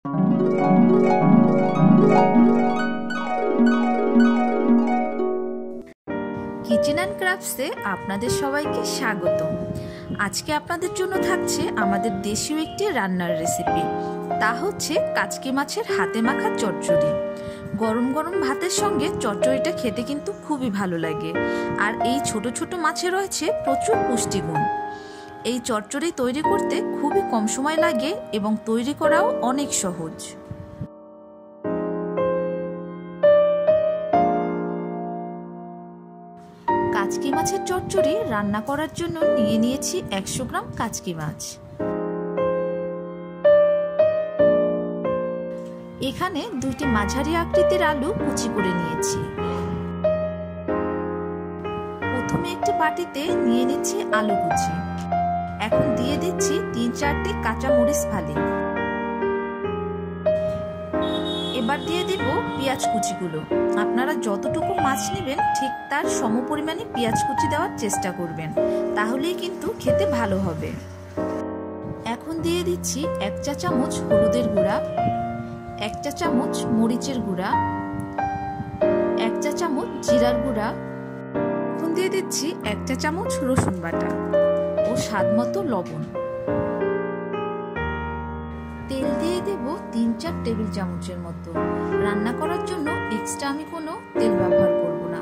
Kitchen and ক্রাফটসে আপনাদের সবাইকে স্বাগতম। আজকে আপনাদের জন্য থাকছে আমাদের দেশীয় একটি রান্নার রেসিপি, তা হচ্ছে কাচকি মাছের হাতে মাখা চচ্চড়ি। গরম গরম ভাতের সঙ্গে চচ্চড়িটা খেতে কিন্তু খুবই ভালো লাগে। আর এই ছোট ছোট মাছে রয়েছে প্রচুর পুষ্টিগুণ। এই চচ্চড়ি তৈরি করতে খুবই কম সময় লাগে এবং তৈরি করাও অনেক সহজ। কাচকি মাছের চচ্চড়ি রান্না করার জন্য নিয়ে নিয়েছি 100 গ্রাম কাচকি মাছ। এখানে 2টি মাঝারি আকৃতির আলু কুচি করে নিয়েছি। প্রথমে একটি বাটিতে নিয়ে নিচ্ছি আলু কুচি। এখন দিয়ে দিচ্ছি 3-4টি কাঁচা মরিচ ফালি। এবার দিয়ে দিব পেঁয়াজ কুচিগুলো। আপনারা যতটুকু মাছ নেবেন ঠিক তার সমপরিমাণে পেঁয়াজ কুচি দেওয়ার চেষ্টা করবেন, তাহলেই কিন্তু খেতে ভালো হবে। এখন দিয়ে দিচ্ছি 1 চা চামচ হলুদের গুঁড়া, 1 চা চামচ মরিচের গুঁড়া, 1 চা চামচ জিরার গুঁড়া। এখন দিয়ে দিচ্ছি 1 চা চামচ রসুন বাটা ও স্বাদমতো লবণ। তেল দিয়ে দেব 3-4 টেবিল চামচের মতো। রান্না করার জন্য এক্সট্রা আমি কোনো তেল ব্যবহার করব না।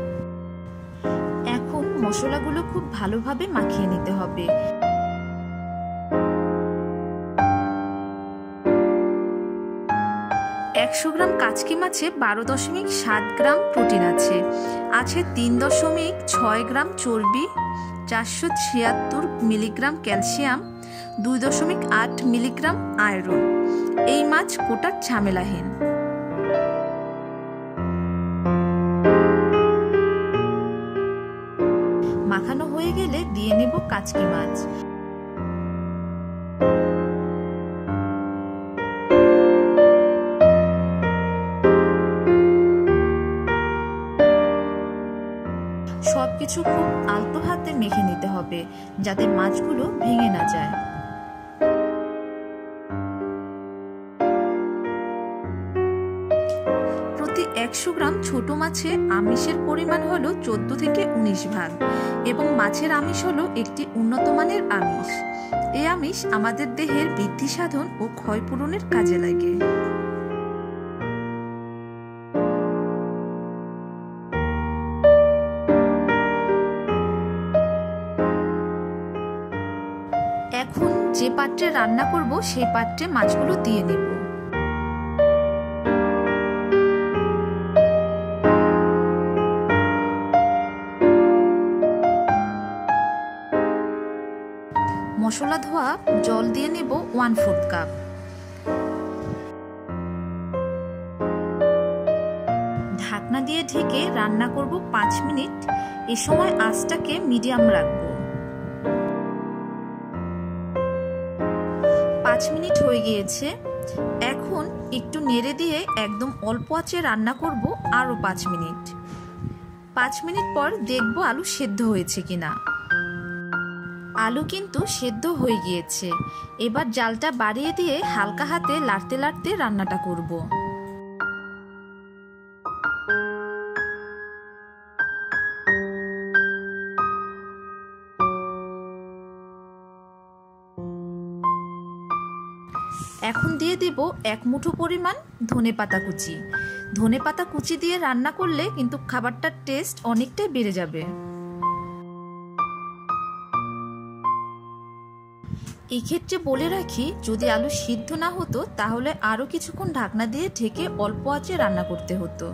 এখন মশলাগুলো খুব ভালোভাবে মাখিয়ে নিতে হবে। 100 গ্রাম কাচকি মাছে 12.7 গ্রাম প্রোটিন আছে। 3.6 গ্রাম চর্বি, 476 মিলিগ্রাম ক্যালসিয়াম, 2.8 মিলিগ্রাম আয়রন। এই মাছ কোটার ঝামেলাহীন। মাখানো হয়ে গেলে দিয়ে নেব কাচকি মাছ। সবকিছু খুব আলতো হাতে মেখে নিতে হবে যাতে মাছগুলো ভেঙে না যায়। প্রতি 100 গ্রাম ছোট মাছে আমিষের পরিমাণ হলো 14 থেকে 19 ভাগ এবং মাছের আমিষ হলো একটি উন্নত মানের আমিষ। এই আমিষ আমাদের দেহের বৃদ্ধি সাধন ও ক্ষয়পূরণের কাজে লাগে। এখন যে পাত্রে রান্না করব সেই পাত্রে মাছগুলো দিয়ে নেব। মশলা ধোয়া জল দিয়ে নেব 1/4 কাপ। ঢাকনা দিয়ে ঢেকে রান্না করব 5 মিনিট। এ সময় আঁচটাকে মিডিয়াম রাখব। 5 মিনিট হয়ে গিয়েছে। এখন একটু নেড়ে দিয়ে একদম অল্প আঁচে রান্না করব আরো 5 মিনিট। 5 মিনিট পর দেখব আলু সেদ্ধ হয়েছে কিনা। আলু কিন্তু সেদ্ধ হয়ে গিয়েছে। এবার জালটা বাড়িয়ে দিয়ে হালকা হাতে লাড়তে লাড়তে রান্নাটা করব। এখন দিয়ে দেব 1 মুঠো পরিমাণ ধনেপাতা কুচি। ধনেপাতা কুচি দিয়ে রান্না করলে কিন্তু খাবারটার টেস্ট অনেকটাই বেড়ে যাবে। এই ক্ষেত্রে বলে রাখি, যদি আলু সিদ্ধ না হতো তাহলে আরো কিছুক্ষণ ঢাকনা দিয়ে ঢেকে অল্প আঁচে রান্না করতে হতো।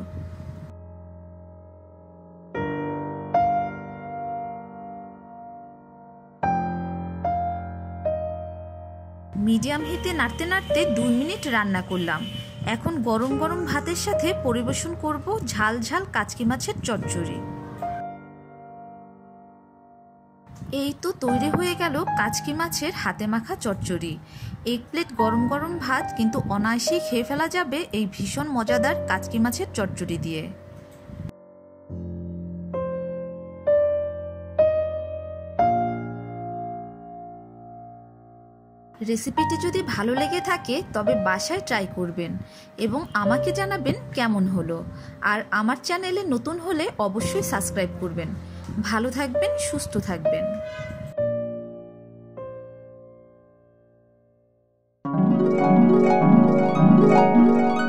মিডিয়াম হিটে নাড়তে নাড়তে 2 মিনিট রান্না করলাম। এখন গরম গরম ভাতের সাথে পরিবেশন করব ঝাল ঝাল কাচকি মাছের চচ্চড়ি। এই তো তৈরি হয়ে গেল কাচকি মাছের হাতে মাখা চচ্চড়ি। 1 প্লেট গরম গরম ভাত কিন্তু অনায়াসেই খেয়ে ফেলা যাবে এই ভীষণ মজাদার কাচকি মাছের চচ্চড়ি দিয়ে। রেসিপিটি যদি ভালো লেগে থাকে তবে বাসায় ট্রাই করবেন এবং আমাকে জানাবেন কেমন হলো। আর আমার চ্যানেলে নতুন হলে অবশ্যই সাবস্ক্রাইব করবেন। ভালো থাকবেন, সুস্থ থাকবেন।